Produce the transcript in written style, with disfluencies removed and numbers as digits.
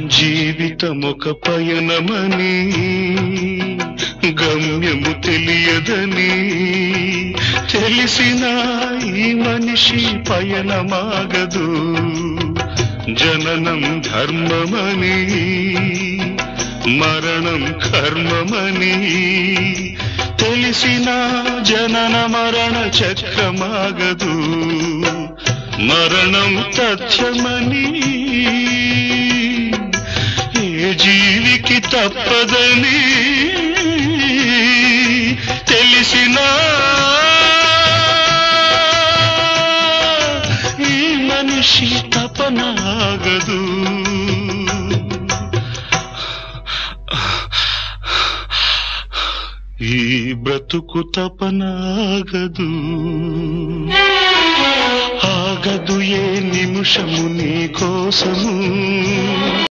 జీవితమొక పయనమని గమ్యము తెలియదని తెలిసిన ఈ మనిషి పయనమాగదు. జననం ధర్మమని మరణం కర్మమని తెలిసిన జనన మరణ చక్రమాగదు. మరణం తథ్యమని ఏ జీవికి తప్పదని తెలిసిన ఈ మనిషి తపనాగదు. ఈ బ్రతుకు తపనాగదు. ఆగదు ఏ నిమిషము నీ కోసము.